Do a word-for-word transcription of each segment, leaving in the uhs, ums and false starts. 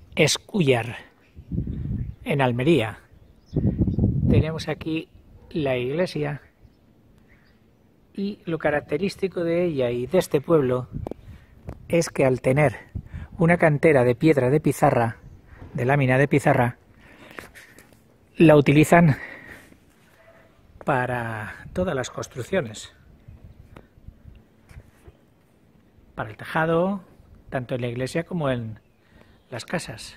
Escúllar, en Almería. Tenemos aquí la iglesia y lo característico de ella y de este pueblo es que al tener una cantera de piedra de pizarra, de lámina de pizarra, la utilizan para todas las construcciones, para el tejado, tanto en la iglesia como en las casas.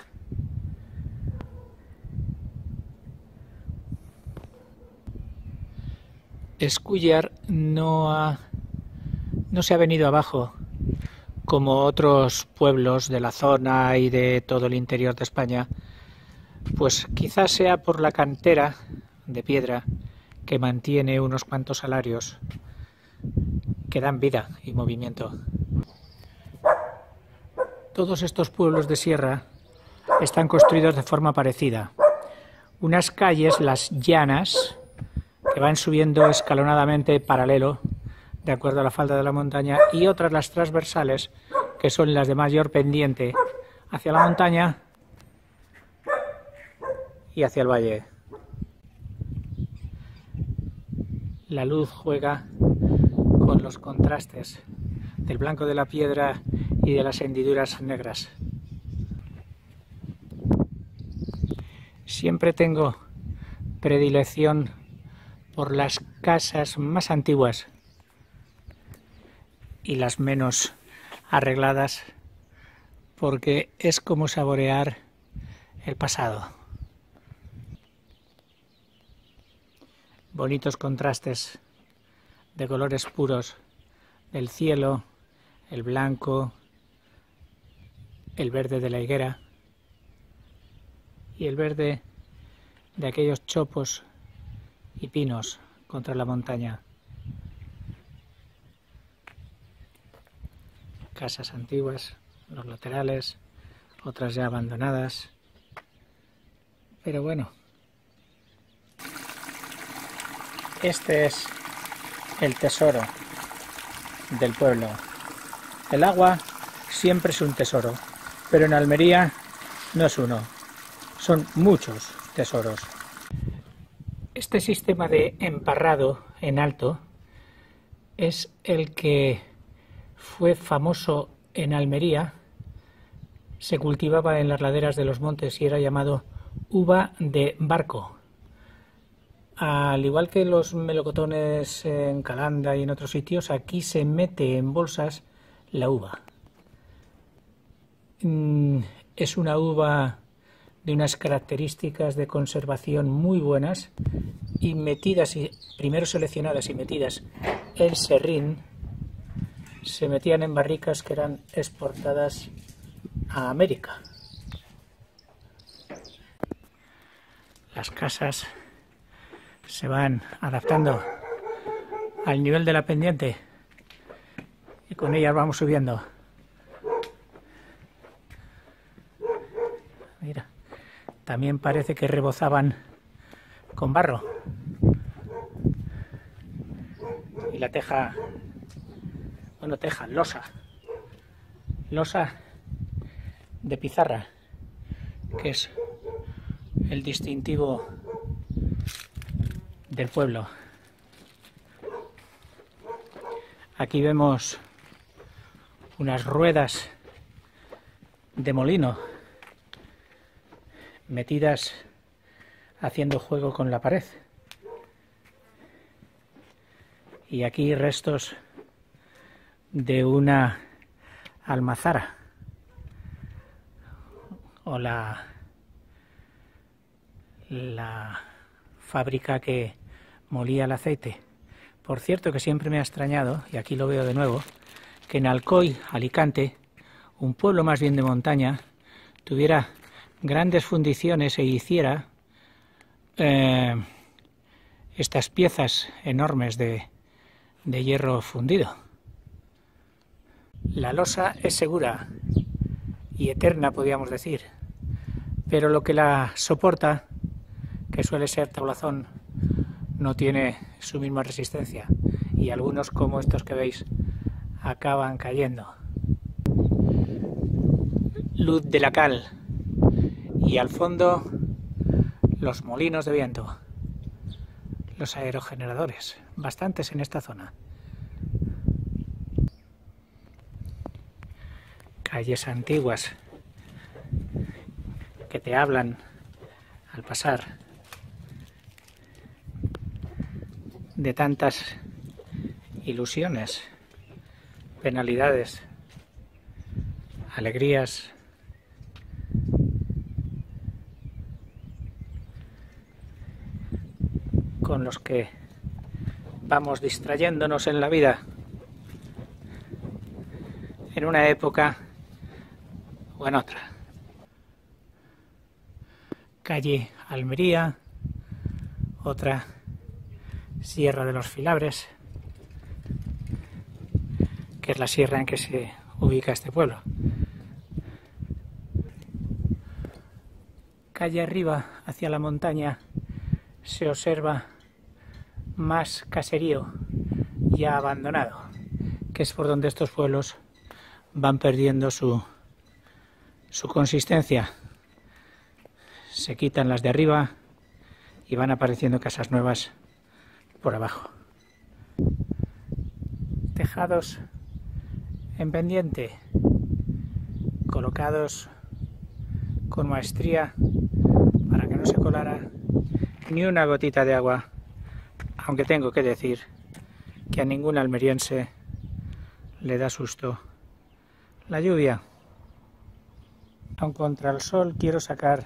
Escúllar no ha, no se ha venido abajo como otros pueblos de la zona y de todo el interior de España, pues quizás sea por la cantera de piedra que mantiene unos cuantos salarios que dan vida y movimiento. Todos estos pueblos de sierra están construidos de forma parecida. Unas calles, las llanas, que van subiendo escalonadamente paralelo, de acuerdo a la falda de la montaña, y otras las transversales, que son las de mayor pendiente hacia la montaña y hacia el valle. La luz juega con los contrastes del blanco de la piedra y de las hendiduras negras. Siempre tengo predilección por las casas más antiguas y las menos arregladas, porque es como saborear el pasado. Bonitos contrastes de colores puros del cielo, el blanco, el verde de la higuera y el verde de aquellos chopos y pinos contra la montaña. Casas antiguas, los laterales, otras ya abandonadas, pero bueno, este es el tesoro del pueblo. El agua siempre es un tesoro, pero en Almería no es uno, son muchos tesoros. Este sistema de emparrado en alto es el que fue famoso en Almería, se cultivaba en las laderas de los montes y era llamado uva de barco. Al igual que los melocotones en Calanda y en otros sitios, aquí se mete en bolsas la uva. Es una uva de unas características de conservación muy buenas y metidas, y primero seleccionadas y metidas en serrín, se metían en barricas que eran exportadas a América. Las casas se van adaptando al nivel de la pendiente y con ellas vamos subiendo. Mira, también parece que rebozaban con barro. Y la teja, bueno, teja, losa, losa de pizarra, que es el distintivo del pueblo. Aquí vemos unas ruedas de molino metidas haciendo juego con la pared. Y aquí restos de una almazara o la, la fábrica que molía el aceite. Por cierto, que siempre me ha extrañado, y aquí lo veo de nuevo, que en Alcoy, Alicante, un pueblo más bien de montaña, tuviera grandes fundiciones e hiciera eh, estas piezas enormes de, de hierro fundido. La losa es segura y eterna, podríamos decir, pero lo que la soporta, que suele ser tablazón, no tiene su misma resistencia y algunos, como estos que veis, acaban cayendo. Luz de la cal y al fondo los molinos de viento, los aerogeneradores, bastantes en esta zona. Calles antiguas que te hablan al pasar de tantas ilusiones, penalidades, alegrías, con los que vamos distrayéndonos en la vida en una época o en otra. Calle Almería, otra Sierra de los Filabres, que es la sierra en que se ubica este pueblo. Calle arriba, hacia la montaña, se observa más caserío ya abandonado, que es por donde estos pueblos van perdiendo su, su consistencia. Se quitan las de arriba y van apareciendo casas nuevas por abajo. Tejados en pendiente, colocados con maestría para que no se colara ni una gotita de agua, aunque tengo que decir que a ningún almeriense le da susto la lluvia. Aun contra el sol quiero sacar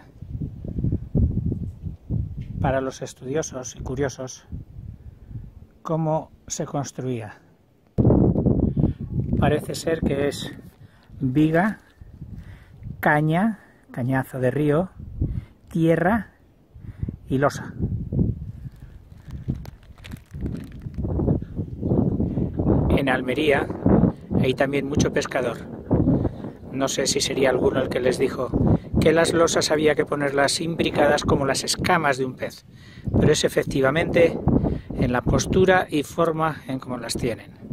para los estudiosos y curiosos cómo se construía. Parece ser que es viga, caña, cañazo de río, tierra y losa. En Almería hay también mucho pescador. No sé si sería alguno el que les dijo que las losas había que ponerlas imbricadas como las escamas de un pez, pero es efectivamente en la postura y forma en cómo las tienen.